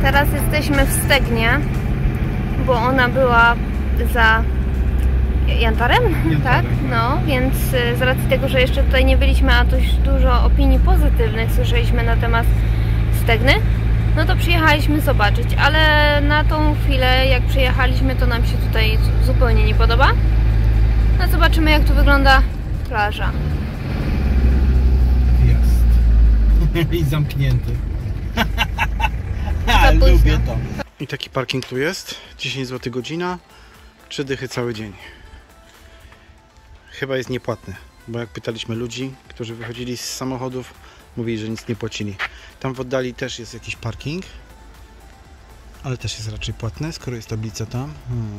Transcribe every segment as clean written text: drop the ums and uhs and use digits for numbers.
Teraz jesteśmy w Stegnie, bo ona była za Jantarem, tak? No, więc z racji tego, że jeszcze tutaj nie byliśmy, a dość dużo opinii pozytywnych słyszeliśmy na temat Stegny, no to przyjechaliśmy zobaczyć, ale na tą chwilę, jak przyjechaliśmy, to nam się tutaj zupełnie nie podoba. No zobaczymy, jak tu wygląda plaża. Jest. I zamknięty. Lubię to. I taki parking tu jest. 10 zł godzina, 3 dychy cały dzień. Chyba jest niepłatny, bo jak pytaliśmy ludzi, którzy wychodzili z samochodów, mówili, że nic nie płacili. Tam w oddali też jest jakiś parking, ale też jest raczej płatny, skoro jest tablica tam.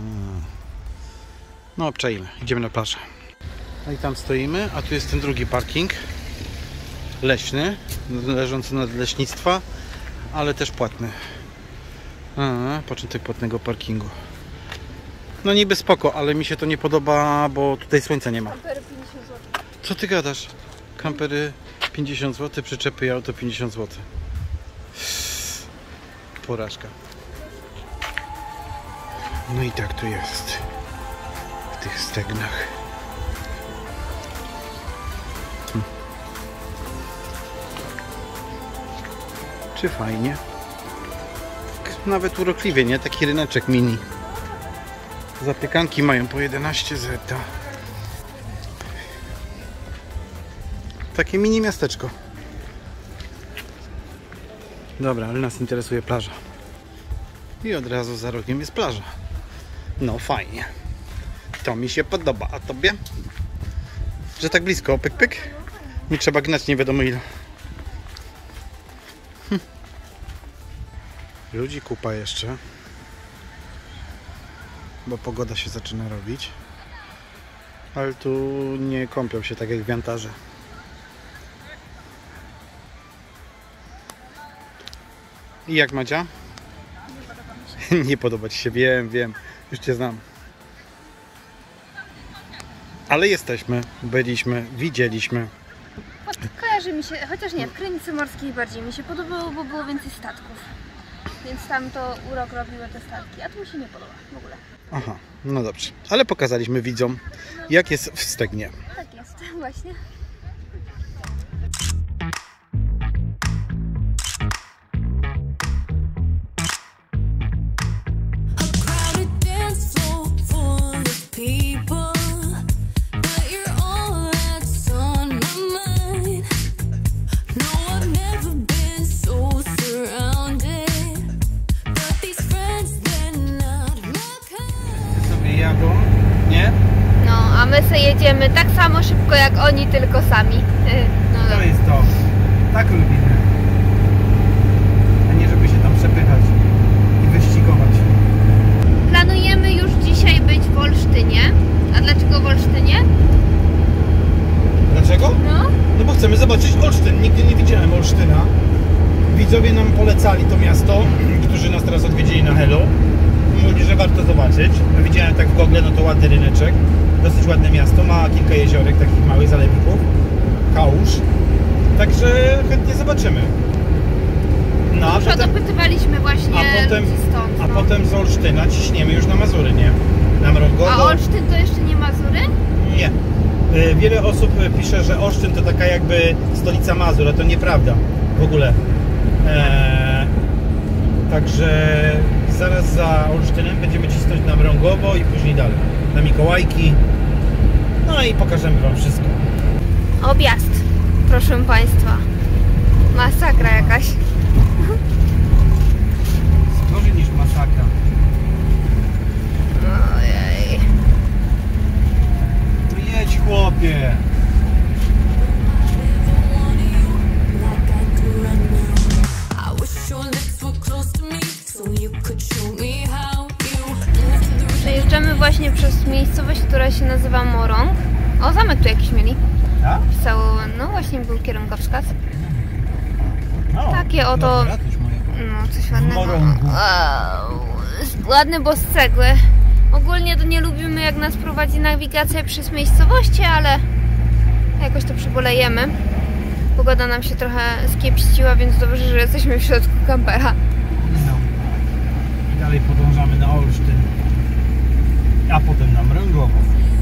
No, obczajmy. Idziemy na plażę. No i tam stoimy, a tu jest ten drugi parking leśny, leżący nad leśnictwa, ale też płatny. Początek płatnego parkingu. No niby spoko, ale mi się to nie podoba, bo tutaj słońca nie ma. Kampery 50 zł. Co ty gadasz? Kampery 50 zł, przyczepy i auto 50 zł. Porażka. No i tak tu jest. W tych Stegnach. Czy fajnie? Nawet urokliwie, nie? Taki ryneczek mini. Zapiekanki mają po 11 zeta. Takie mini miasteczko. Dobra, ale nas interesuje plaża. I od razu za rogiem jest plaża. No fajnie. To mi się podoba. A tobie? Że tak blisko, pyk pyk? Nie trzeba gnać nie wiadomo ile. Ludzi kupa jeszcze. Bo pogoda się zaczyna robić. Ale tu nie kąpią się tak jak w Jantarze. I jak, Madzia? Nie podoba mi się. Nie podoba ci się, wiem. Już cię znam. Ale jesteśmy, byliśmy, widzieliśmy. Kojarzy mi się, chociaż nie, w Krynicy Morskiej bardziej mi się podobało, bo było więcej statków. Więc tam to urok robiły te statki, a tu mi się nie podoba w ogóle. Aha, no dobrze. Ale pokazaliśmy widzom, jak jest w Stegnie. Tak jest, właśnie. Jadą, nie? No, a my sobie jedziemy tak samo szybko jak oni, tylko sami. No, To jest to. Tak lubimy. A nie żeby się tam przepychać i wyścigować. planujemy już dzisiaj być w Olsztynie. A dlaczego w Olsztynie? Dlaczego? No. No bo chcemy zobaczyć Olsztyn. Nigdy nie widziałem Olsztyna. Widzowie nam polecali to miasto, którzy nas teraz odwiedzili na Hello. Mówili, że warto zobaczyć. No, widziałem tak w Google, no to ładny ryneczek. Dosyć ładne miasto, ma kilka jeziorek, takich małych zalewików. Kałuż. Także chętnie zobaczymy. No, Już dopytywaliśmy właśnie stąd. A potem z Olsztyna ciśniemy już na Mazury, nie? Na Mrągowo. A Olsztyn to jeszcze nie Mazury? Nie. Wiele osób pisze, że Olsztyn to taka jakby stolica Mazur, a to nieprawda w ogóle. Także zaraz za Olsztynem będziemy cisnąć na Mrągowo i później dalej na Mikołajki. No i pokażemy wam wszystko. Objazd, proszę Państwa. Masakra jakaś. Gorzej niż masakra. Ojej. No jedź, chłopie. Przejeżdżamy właśnie przez miejscowość, która się nazywa Morąg. O, zamek tu jakiś mieli. Tak? No właśnie był kierunkowskaz. O, Takie oto... No, coś ładnego. Morągu. Wow. Ładny, bo z cegły. Ogólnie to nie lubimy, jak nas prowadzi nawigacja przez miejscowości, ale jakoś to przybolejemy. Pogoda nam się trochę skiepściła, więc dobrze, że jesteśmy w środku kampera. No. Dalej podążamy na Olsztyn, a potem na Mrągowo.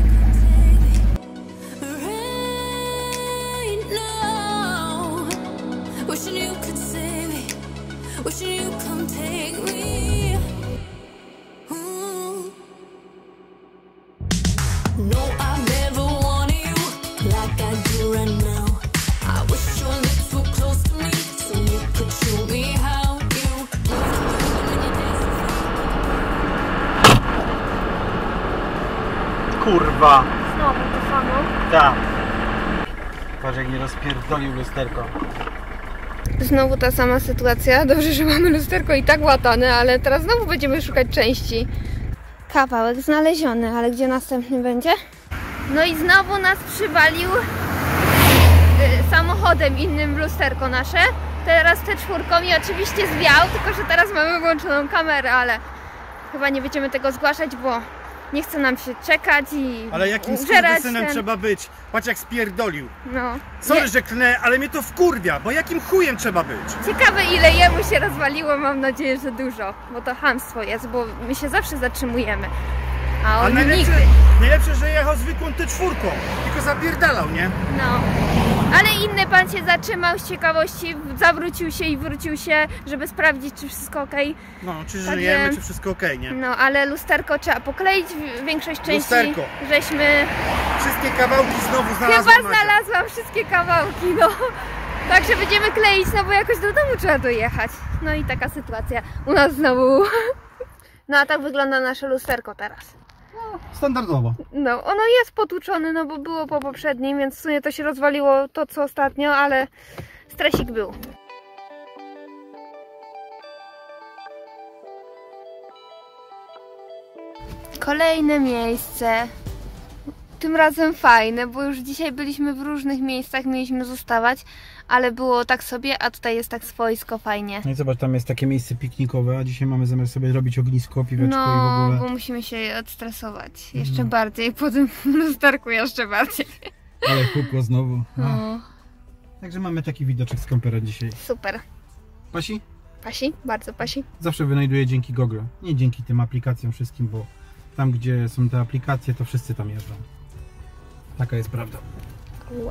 Kurwa! Znowu to samo. Tak. Patrz jak nie rozpierdolił lusterko. Znowu ta sama sytuacja. Dobrze, że mamy lusterko i tak łatane, ale teraz znowu będziemy szukać części. Kawałek znaleziony, ale gdzie następny będzie? No i znowu nas przywalił samochodem innym w lusterko nasze. Teraz T4 i oczywiście zwiał, tylko że teraz mamy włączoną kamerę, ale chyba nie będziemy tego zgłaszać, bo nie chce nam się czekać i Ale jakim użerać skurwysynem trzeba być? Patrz jak spierdolił. No. Sorry, że klnę, ale mnie to wkurwia, bo jakim chujem trzeba być? Ciekawe ile jemu się rozwaliło, mam nadzieję, że dużo, bo to chamstwo jest, bo my się zawsze zatrzymujemy, a on nigdy. Najlepsze, że jechał zwykłą T4, tylko zapierdalał, nie? No. Ale inny pan się zatrzymał z ciekawości, zawrócił się i wrócił się, żeby sprawdzić, czy wszystko ok. No, czy Także- żyjemy, czy wszystko okej, nie? No, ale lusterko trzeba pokleić, większość części Lusterko. żeśmy... Wszystkie kawałki znowu znalazłem. Chyba znalazłam wszystkie kawałki, no. Także będziemy kleić, no bo jakoś do domu trzeba dojechać. No i taka sytuacja u nas znowu. No a tak wygląda nasze lusterko teraz. Standardowo. No, ono jest potłuczone, no bo było po poprzednim, więc w sumie to się rozwaliło to co ostatnio, ale stresik był. Kolejne miejsce. Tym razem fajne, bo już dzisiaj byliśmy w różnych miejscach, mieliśmy zostawać, ale było tak sobie, a tutaj jest tak swojsko, fajnie. No i zobacz, tam jest takie miejsce piknikowe, a dzisiaj mamy zamiar sobie robić ognisko, piweczko i w No, ogóle. bo musimy się odstresować jeszcze bardziej, po tym lusterku jeszcze bardziej. Ale hukło znowu. No. No, Także mamy taki widoczek z kampera dzisiaj. super. Pasi? Pasi? Bardzo pasi. Zawsze wynajduję dzięki Google. Nie dzięki tym aplikacjom wszystkim, bo tam gdzie są te aplikacje, to wszyscy tam jeżdżą. Taka jest prawda. Ła.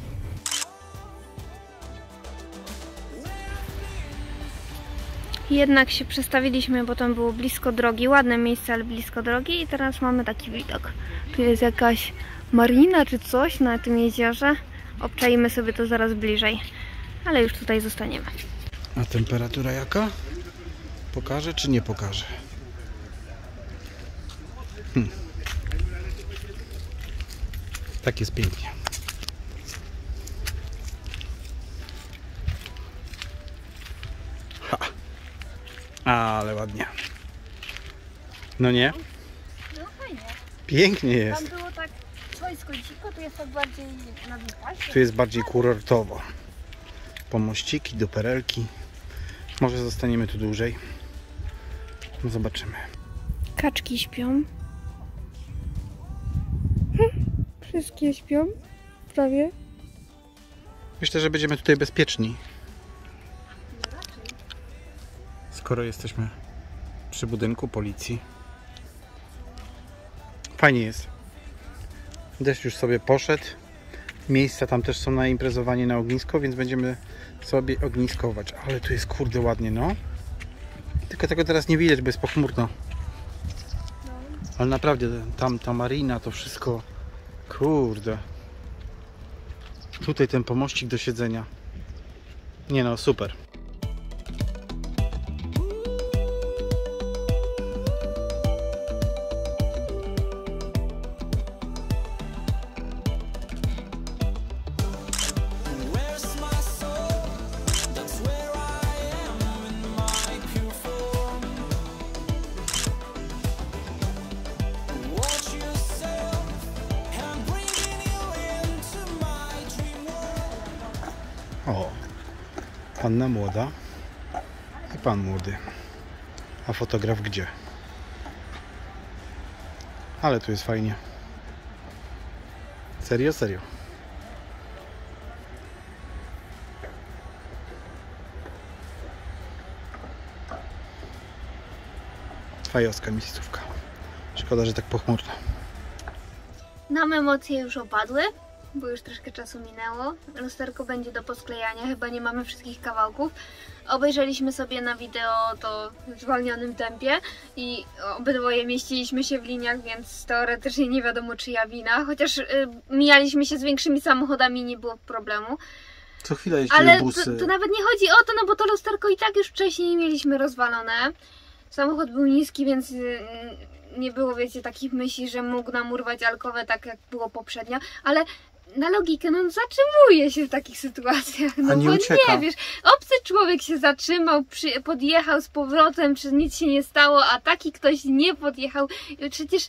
Jednak się przestawiliśmy, bo tam było blisko drogi, ładne miejsce, ale blisko drogi i teraz mamy taki widok. Tu jest jakaś marina czy coś na tym jeziorze. Obczajmy sobie to zaraz bliżej, ale już tutaj zostaniemy. A temperatura jaka? Pokaże czy nie pokaże? Tak jest pięknie. Ha. Ale ładnie. No nie? No fajnie. Pięknie jest. Tam było tak swojsko dziko, tu jest tak bardziej na wypasie. Tu jest bardziej kurortowo. Pomościki, duperelki. Może zostaniemy tu dłużej. No zobaczymy. Kaczki śpią. Wszystkie śpią. Prawie. Myślę, że będziemy tutaj bezpieczni. Skoro jesteśmy przy budynku policji. Fajnie jest. Deszcz już sobie poszedł. Miejsca tam też są na imprezowanie na ognisko, więc będziemy sobie ogniskować. Ale tu jest kurde ładnie, no. Tylko tego teraz nie widać, bo jest pochmurno. Ale naprawdę, tam ta marina, to wszystko. Kurde. Tutaj ten pomościk do siedzenia. Nie no, super. O, panna młoda i pan młody. A fotograf gdzie? Ale tu jest fajnie. Serio, serio. Fajowska miejscówka. Szkoda, że tak pochmurno. Nam emocje już opadły, bo już troszkę czasu minęło. Lusterko będzie do posklejania, chyba nie mamy wszystkich kawałków. Obejrzeliśmy sobie na wideo to w zwolnionym tempie i obydwoje mieściliśmy się w liniach, więc teoretycznie nie wiadomo czyja wina. Chociaż mijaliśmy się z większymi samochodami, nie było problemu. Co chwilę jeździły Ale busy. to nawet nie chodzi o to, no bo to lusterko i tak już wcześniej mieliśmy rozwalone. Samochód był niski, więc nie było, wiecie, takich myśli, że mógł nam urwać alkowę tak jak było poprzednio, ale na logikę, no zatrzymuje się w takich sytuacjach, no a nie bo ucieka. nie wiesz, obcy człowiek się zatrzymał, podjechał z powrotem, czy nic się nie stało, a taki ktoś nie podjechał, i przecież,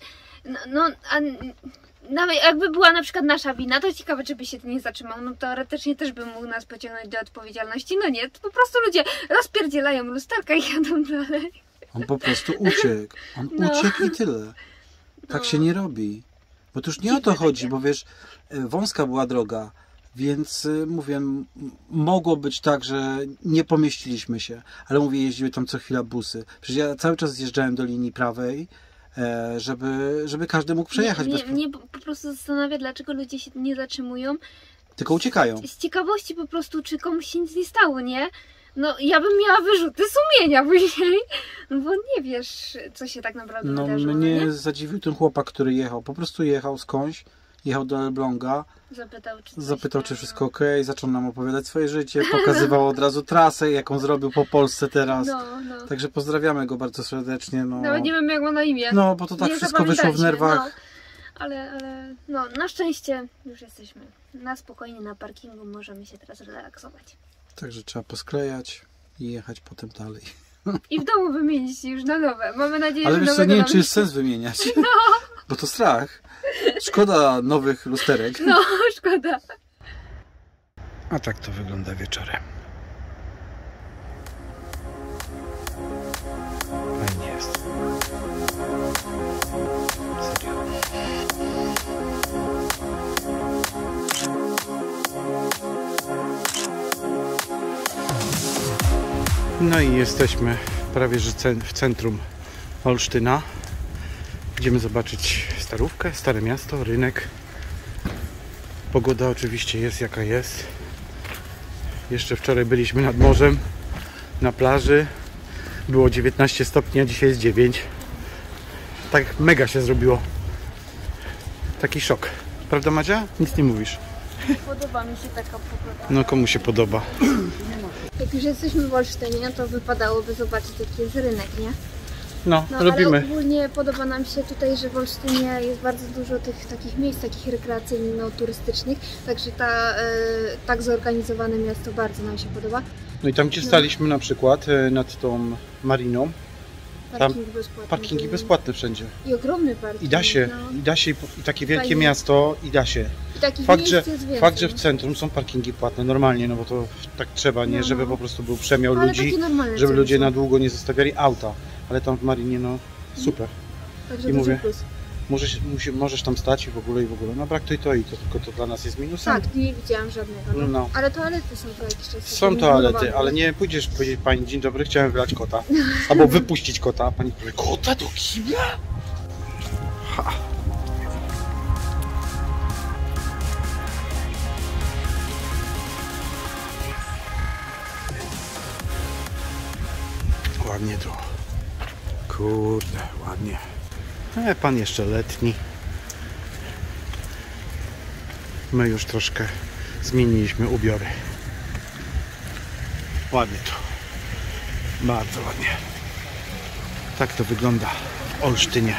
nawet jakby była na przykład nasza wina, to ciekawe, czy by się nie zatrzymał, no teoretycznie też by mógł nas pociągnąć do odpowiedzialności, no nie, to po prostu ludzie rozpierdzielają lusterka i jadą dalej. On po prostu uciekł. On uciekł i tyle. Tak się nie robi. Bo to już nie o to chodzi, bo wiesz, wąska była droga, więc mówię, mogło być tak, że nie pomieściliśmy się, ale mówię, jeździły tam co chwila busy. Przecież ja cały czas zjeżdżałem do linii prawej, żeby każdy mógł przejechać. Mnie po prostu zastanawia, dlaczego ludzie się nie zatrzymują. Tylko uciekają. Z ciekawości po prostu, czy komuś się nic nie stało, nie? No, ja bym miała wyrzuty sumienia później, no bo nie wiesz, co się tak naprawdę wydarzyło. Mnie nie? zadziwił ten chłopak, który jechał. Po prostu jechał skądś, jechał do Elbląga, Zapytał, czy wszystko ok, zaczął nam opowiadać swoje życie, pokazywał od razu trasę, jaką zrobił po Polsce teraz. No. Także pozdrawiamy go bardzo serdecznie. No. Nawet nie wiem, jak ma na imię. No, bo to tak nie wszystko wyszło w nerwach. No. Ale no, na szczęście już jesteśmy na spokojnie na parkingu, możemy się teraz relaksować. Także trzeba posklejać i jechać potem dalej. I w domu wymienić już na nowe. Mamy nadzieję, ale że wiesz co, nie wiem, czy jest sens wymieniać. No. Bo to strach. Szkoda nowych lusterek. No, szkoda. A tak to wygląda wieczorem. Fajnie jest. Serio. No i jesteśmy prawie że w centrum Olsztyna. Idziemy zobaczyć Starówkę, Stare Miasto, rynek. Pogoda oczywiście jest jaka jest. Jeszcze wczoraj byliśmy nad morzem, na plaży. Było 19 stopni, a dzisiaj jest 9. Tak mega się zrobiło. Taki szok. Prawda, Madzia? Nic nie mówisz. Podoba mi się taka pogoda. No komu się podoba? Jak już jesteśmy w Olsztynie, to wypadałoby zobaczyć, jaki jest rynek, nie? No, Ale robimy. ogólnie podoba nam się tutaj, że w Olsztynie jest bardzo dużo tych takich miejsc, takich rekreacyjno-turystycznych, także tak zorganizowane miasto bardzo nam się podoba. No i tam gdzie staliśmy na przykład nad tą mariną, parkingi bezpłatne wszędzie. I ogromny parking. I da się, i takie wielkie Fajnie. miasto, i da się. I takich Fakt, miejsc że, jest więcej. fakt, że w centrum są parkingi płatne normalnie, no bo to tak trzeba, nie? No. Żeby po prostu był przemiał Ale ludzi, takie normalne żeby centrum ludzie są. na długo nie zostawiali auta. Ale tam w marinie, no super. Także I duży mówię, plus. możesz tam stać i w ogóle. No brak to i to, tylko to dla nas jest minusem. Tak, nie widziałam żadnego. No. Ale toalety są co jakiś czas. Są toalety, ale nie pójdziesz powiedzieć pani, dzień dobry, chciałem wylać kota. Albo wypuścić kota, a pani powie, kota do kibla? Ha. Ładnie tu. Kurde, ładnie. Pan jeszcze letni. My już troszkę zmieniliśmy ubiory. Ładnie to. Bardzo ładnie. Tak to wygląda w Olsztynie.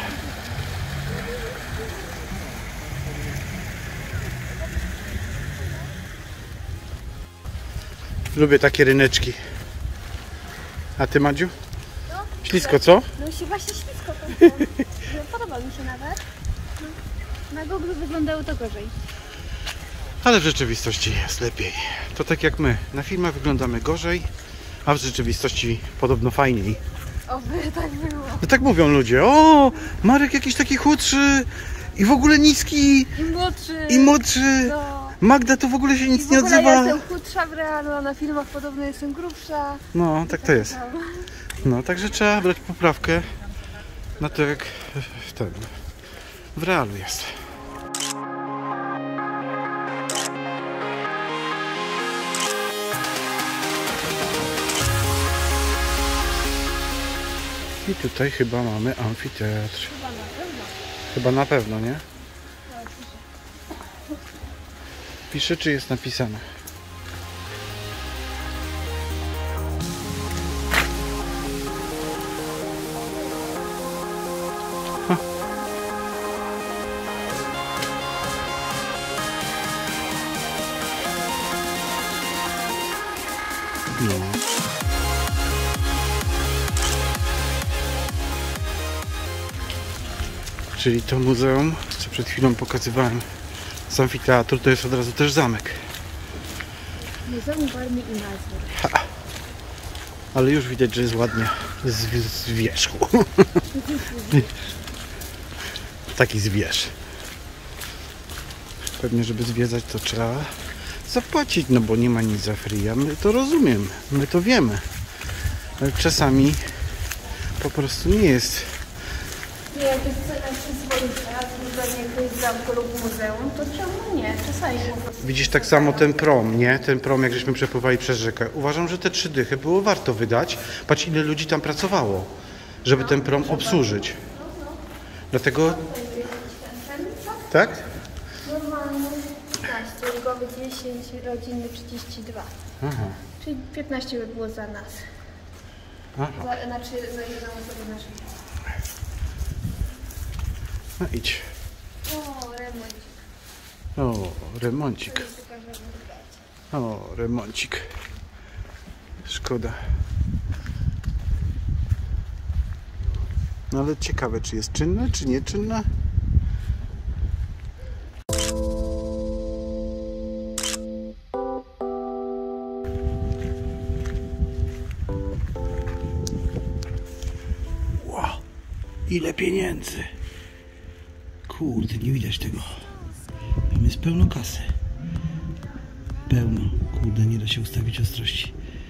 Lubię takie ryneczki. A ty, Madziu? No, Ślisko, co? No się właśnie ślisko to podoba mi się nawet. Na Google wyglądało to gorzej. Ale w rzeczywistości jest lepiej. To tak jak my. Na filmach wyglądamy gorzej, a w rzeczywistości podobno fajniej. Oby tak było. No tak mówią ludzie. O, Marek jakiś taki chudszy i w ogóle niski I młodszy. No. Magda to w ogóle się nic nie Ja odzywa. jestem chudsza w realu, a na filmach podobno jestem grubsza. No, tak to jest. No, także trzeba brać poprawkę No to jak ten w realu jest. I tutaj chyba mamy amfiteatr. Chyba na pewno, nie? Pisze, czy jest napisane? Ha. No. Czyli to muzeum, co przed chwilą pokazywałem z amfiteatru, to jest od razu też zamek. Muzeum Warmii i Mazur. Ale już widać, że jest ładnie z wierzchu. Taki zwierz. Pewnie, żeby zwiedzać, to trzeba zapłacić, no bo nie ma nic za free. My to rozumiemy, my to wiemy. Ale czasami po prostu nie jest. Jak jest cena przyzwoita, zbudowanie jakiegoś zamku lub muzeum, to czemu nie? Czasami po prostu. Widzisz, tak samo ten prom, nie? Ten prom, jak żeśmy przepływali przez rzekę. Uważam, że te 3 dychy było warto wydać. Patrz, ile ludzi tam pracowało, żeby ten prom obsłużyć. Dlatego... Tak? Normalny 15, ulgowy 10, rodzinny 32. Aha. Czyli 15 by było za nas. Aha. Znaczy za jedną osobę naszą. No idź. O, remoncik. O, remoncik. Pokażę. O, remoncik. Szkoda. No ale ciekawe, czy jest czynne, czy nieczynne? Wow, ile pieniędzy! Kurde, nie widać tego. Tam jest pełno kasy. Pełno. Kurde, nie da się ustawić ostrości.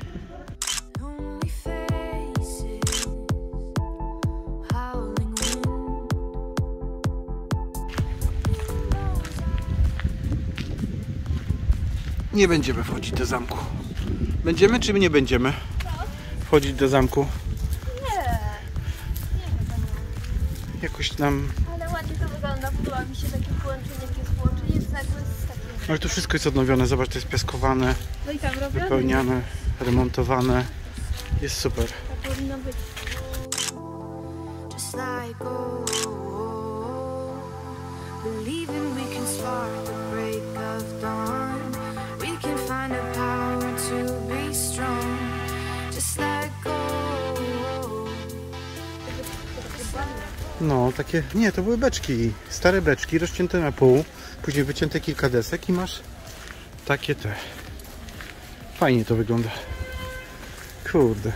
Nie będziemy wchodzić do zamku. Będziemy czy nie będziemy wchodzić do zamku? Nie. Jakoś nam... Ale ładnie to wygląda. Podoba mi się takie połączenie, jak jest połączenie z takim... Ale tu wszystko jest odnowione. Zobacz, to jest piaskowane, No i tam robione. wypełniane, remontowane. Jest super. Tak powinno być. Just like gold, believing we can spark the break of dawn. We can find a power to be strong. Just like gold. No, takie... Nie, to były beczki. Stare beczki, rozcięte na pół. Później wycięte kilka desek i masz takie te. Fajnie to wygląda. Kurde.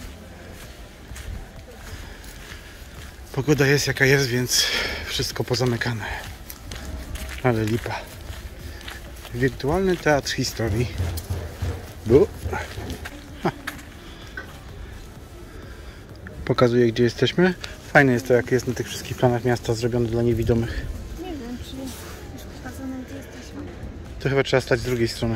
Pogoda jest jaka jest, więc wszystko pozamykane. Ale lipa. Wirtualny teatr historii. Pokazuję, gdzie jesteśmy. Fajne jest to, jak jest na tych wszystkich planach miasta zrobione dla niewidomych. Nie wiem, czy już pokazane, gdzie jesteśmy. To chyba trzeba stać z drugiej strony.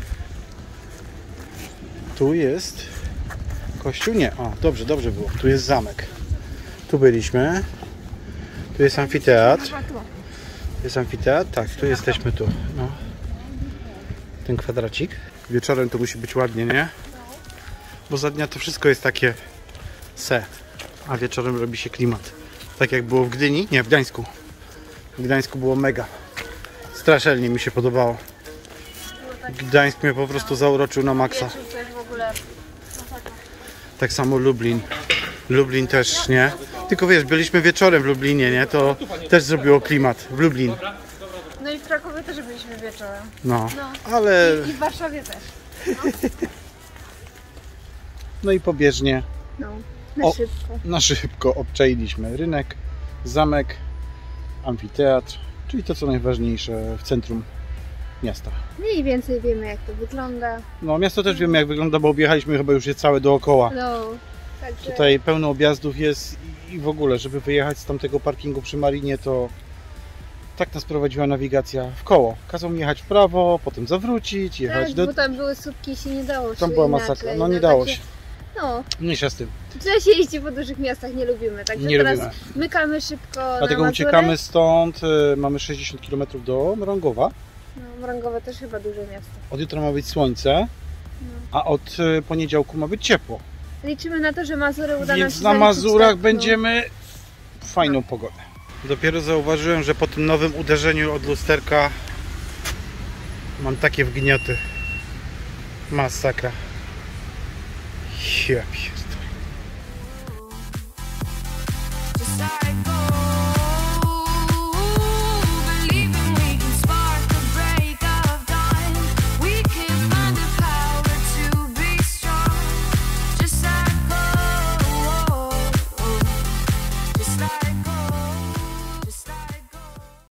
Tu jest kościół? Nie. O, dobrze, dobrze było. Tu jest zamek. Tu byliśmy. Tu jest amfiteatr. Chyba tu. Jest amfiteatr? Tak, tu jesteśmy tu. No. Ten kwadracik. Wieczorem to musi być ładnie, nie? Bo za dnia to wszystko jest takie se. A wieczorem robi się klimat. Tak jak było w Gdyni? Nie, w Gdańsku. W Gdańsku było mega. Strasznie mi się podobało. Gdańsk mnie po prostu zauroczył na maksa. To jest w ogóle... Tak samo Lublin. Lublin też, nie? Tylko wiesz, byliśmy wieczorem w Lublinie, nie? To też zrobiło klimat w Lublin. No i w Krakowie też byliśmy wieczorem. No, ale... I w Warszawie też. No i pobieżnie No, O. szybko. na szybko obczailiśmy rynek, zamek, amfiteatr, czyli to co najważniejsze w centrum miasta. Mniej więcej wiemy, jak to wygląda. No miasto też wiemy jak wygląda, bo objechaliśmy chyba już je całe dookoła. No, Także Tutaj pełno objazdów jest i w ogóle, żeby wyjechać z tamtego parkingu przy Marinie, to tak nas prowadziła nawigacja w koło. Kazał mi jechać w prawo, potem zawrócić, jechać tak, do... bo tam były słupki i się nie dało. Tam się była inaczej. masakra, no nie dało także- się. No, Mniejsza z tym. tyle się jeździ po dużych miastach, nie lubimy. Także Nie teraz lubimy. mykamy szybko Dlatego na uciekamy Mazury. stąd, mamy 60 km do Mrągowa. No, Mrągowe też chyba duże miasto. Od jutra ma być słońce, No. a od poniedziałku ma być ciepło. Liczymy na to, że Mazury uda nam Więc się na zaliczyć Mazurach tak, no. będziemy w fajną pogodę. Dopiero zauważyłem, że po tym nowym uderzeniu od lusterka mam takie wgnioty. Masakra. Ja pier-